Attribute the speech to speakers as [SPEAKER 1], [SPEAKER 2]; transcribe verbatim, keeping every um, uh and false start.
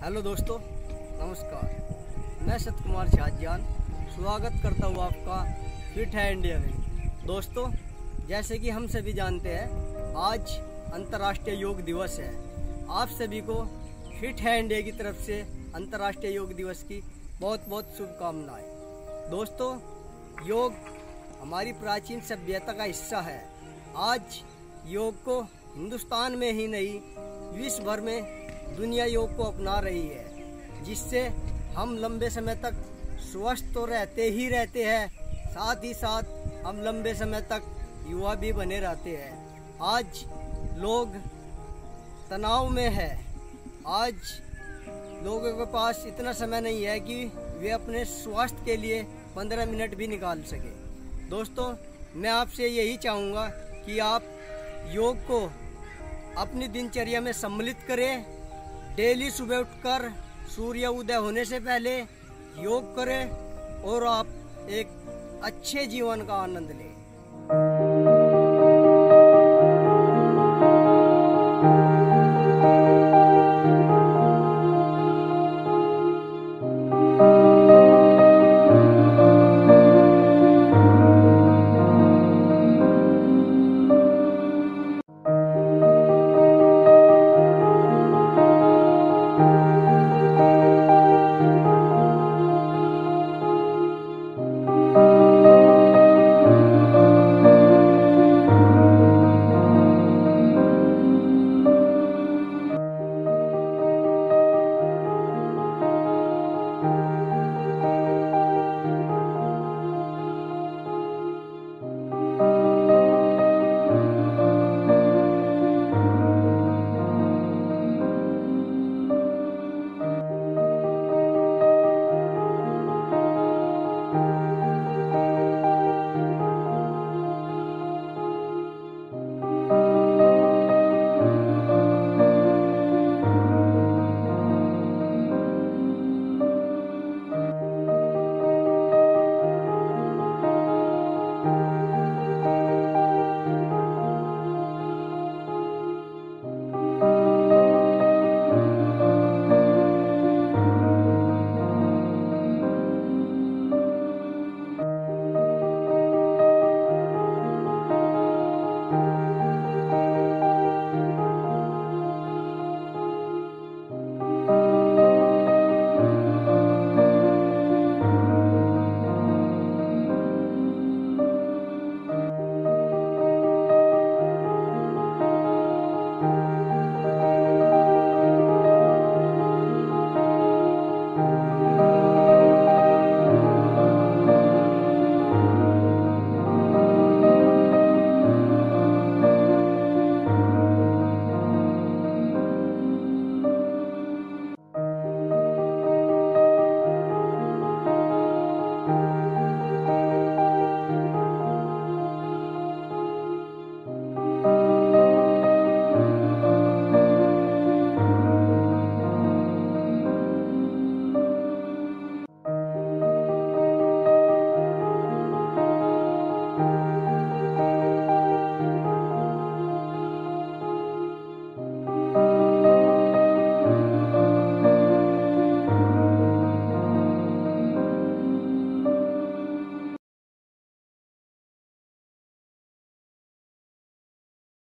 [SPEAKER 1] Hello दोस्तों, नमस्कार। मैं सत कुमार शाहजान स्वागत करता हूँ आपका फिट है इंडिया में। दोस्तों, जैसे कि हम सभी जानते हैं, आज अंतर्राष्ट्रीय योग दिवस है। आप सभी को फिट है इंडिया की तरफ से अंतर्राष्ट्रीय योग दिवस की बहुत बहुत शुभकामनाएं। दोस्तों, योग हमारी प्राचीन सभ्यता का हिस्सा है। आज योग को हिंदुस्तान में ही नहीं, विश्व भर में दुनिया योग को अपना रही है, जिससे हम लंबे समय तक स्वस्थ तो रहते ही रहते हैं, साथ ही साथ हम लंबे समय तक युवा भी बने रहते हैं। आज लोग तनाव में है। आज लोगों के पास इतना समय नहीं है कि वे अपने स्वास्थ्य के लिए पंद्रह मिनट भी निकाल सके। दोस्तों, मैं आपसे यही चाहूँगा कि आप योग को अपनी दिनचर्या में सम्मिलित करें। डेली सुबह उठकर सूर्य उदय होने से पहले योग करें और आप एक अच्छे जीवन का आनंद लें।